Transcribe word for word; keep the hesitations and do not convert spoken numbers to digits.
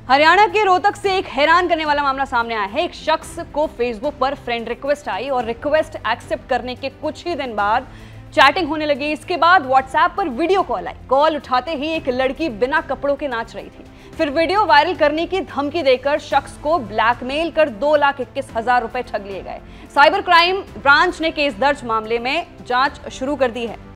हरियाणा के रोहतक से एक हैरान करने वाला मामला सामने आया है। एक शख्स को फेसबुक पर फ्रेंड रिक्वेस्ट आई और रिक्वेस्ट एक्सेप्ट करने के कुछ ही दिन बाद चैटिंग होने लगी। इसके बाद व्हाट्सएप पर वीडियो कॉल आई। कॉल उठाते ही एक लड़की बिना कपड़ों के नाच रही थी। फिर वीडियो वायरल करने की धमकी देकर शख्स को ब्लैकमेल कर दो लाख इक्कीस हजार रुपए ठग लिए गए। साइबर क्राइम ब्रांच ने केस दर्ज मामले में जांच शुरू कर दी है।